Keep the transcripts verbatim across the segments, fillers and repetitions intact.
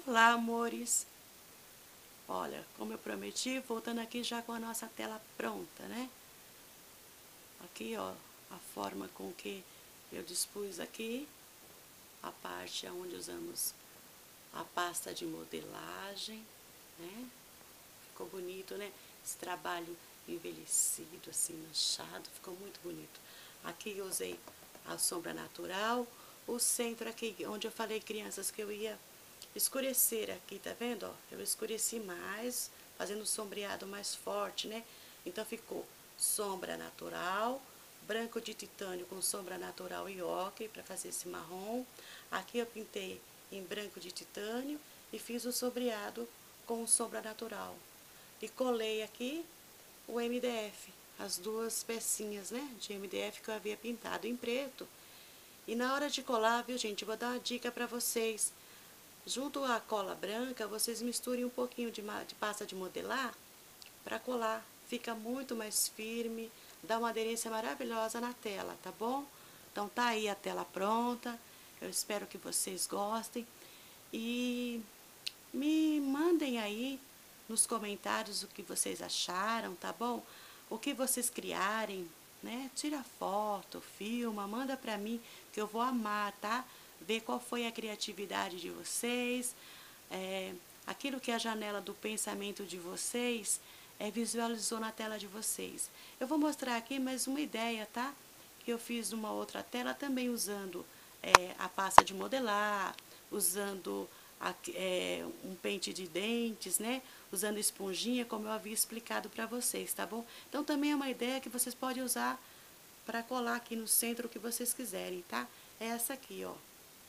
Olá, amores! Olha, como eu prometi, voltando aqui já com a nossa tela pronta, né? Aqui, ó, a forma com que eu dispus aqui, a parte onde usamos a pasta de modelagem, né? Ficou bonito, né? Esse trabalho envelhecido, assim, manchado, ficou muito bonito. Aqui eu usei a sombra natural, o centro aqui, onde eu falei, crianças, que eu ia escurecer aqui, tá vendo, ó? Eu escureci mais, fazendo um sombreado mais forte, né? Então ficou sombra natural, branco de titânio com sombra natural e ocre para fazer esse marrom. Aqui eu pintei em branco de titânio e fiz o sombreado com sombra natural. E colei aqui o M D F, as duas pecinhas, né, de M D F que eu havia pintado em preto. E na hora de colar, viu, gente, eu vou dar uma dica para vocês. Junto à cola branca, vocês misturem um pouquinho de, de pasta de modelar para colar. Fica muito mais firme, dá uma aderência maravilhosa na tela, tá bom? Então tá aí a tela pronta, eu espero que vocês gostem. E me mandem aí nos comentários o que vocês acharam, tá bom? O que vocês criarem, né? Tira foto, filma, manda pra mim que eu vou amar, tá? Ver qual foi a criatividade de vocês, é, aquilo que a janela do pensamento de vocês é, visualizou na tela de vocês. Eu vou mostrar aqui mais uma ideia, tá? Que eu fiz numa outra tela também usando é, a pasta de modelar, usando a, é, um pente de dentes, né? Usando esponjinha, como eu havia explicado para vocês, tá bom? Então também é uma ideia que vocês podem usar para colar aqui no centro o que vocês quiserem, tá? É essa aqui, ó.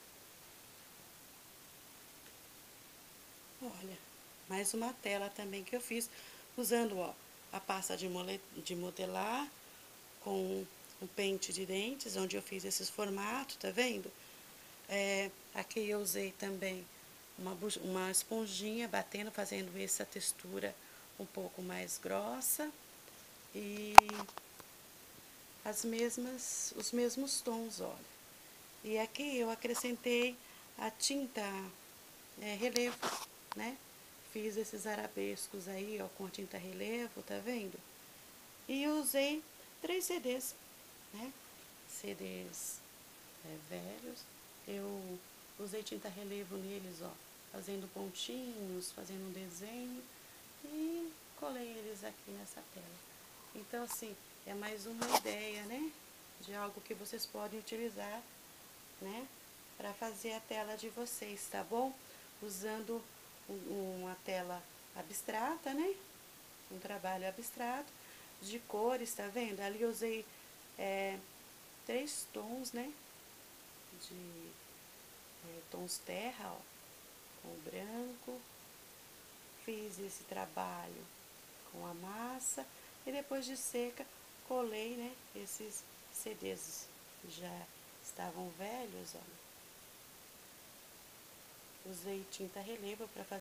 Olha, mais uma tela também que eu fiz, usando, ó, a pasta de, mole, de modelar com o pente de dentes, onde eu fiz esses formatos, tá vendo? É, aqui eu usei também uma, uma esponjinha, batendo, fazendo essa textura um pouco mais grossa. E as mesmas, os mesmos tons, olha. E aqui eu acrescentei a tinta é, relevo, né? Fiz esses arabescos aí, ó, com a tinta relevo, tá vendo? E eu usei três C Ds, né? C Ds é, velhos. Eu usei tinta relevo neles, ó, fazendo pontinhos, fazendo um desenho e colei eles aqui nessa tela. Então, assim, é mais uma ideia, né? De algo que vocês podem utilizar, né? Para fazer a tela de vocês, tá bom? Usando uma tela abstrata, né? Um trabalho abstrato de cores, tá vendo? Ali eu usei é, três tons, né? De é, tons terra, ó, com branco. Fiz esse trabalho com a massa e depois de seca colei, né? Esses C Ds já estavam velhos, ó. Usei tinta relevo para fazer